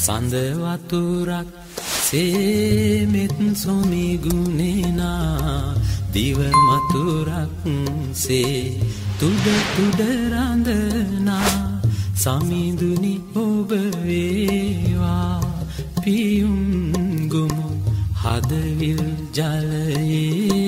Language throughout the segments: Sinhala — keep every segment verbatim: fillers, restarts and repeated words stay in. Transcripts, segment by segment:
සඳ වතුරක් සේමෙත් සොමි ගුණේනා දිව මතුරක් සේ තුඩ තුඩ රඳනා සමිඳුනි ඔබ වේවා පියුම් ගොමු හදවිල් ජලයේ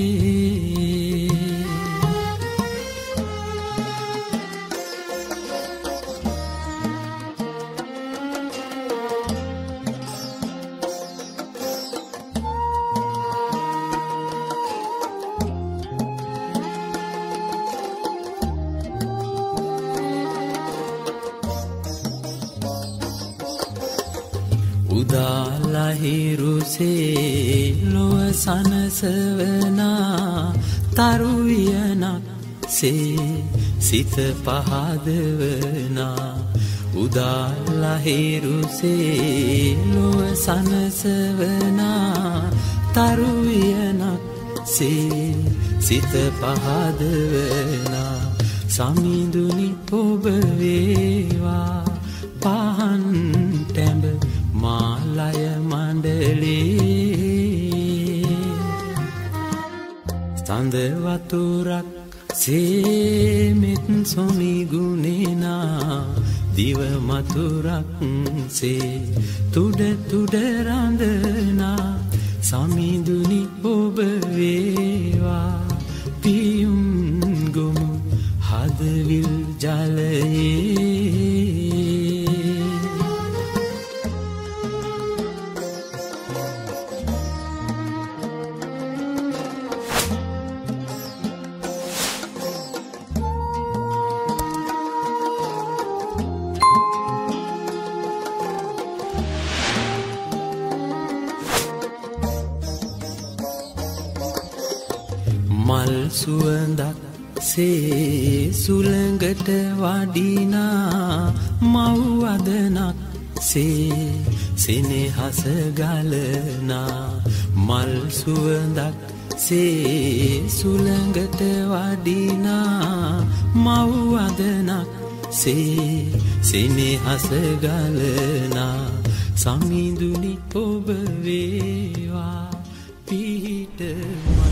උදාලහිරුසේ ලොව සනසවනා තරුවියනක් සේ සිත පහදවනා උදාලහිරුසේ ලොව සනසවනා තරුවියනක් සේ සිත පහදවනා සමිඳුනි ඔබ වේවා පහන් ටැඹ මාලය මණ්ඩලේ සඳ වතුරක් සේමෙත් සොමි ගුණේනා දිව මතුරක් සේ තුඩ තුඩ රඳනා සමිඳුනි ඔබ වේවා පියුම් ගොමු හදවිල් ජලයේ මල් සුවඳක් සේ සුළඟට වඩිනා මව් වදනක් සේ සෙනෙහස ගලනා මල් සුවඳක් සේ සුළඟට වඩිනා මව් වදනක් සේ සෙනෙහස ගලනා සමිඳුනි ඔබ වේවා පිහිට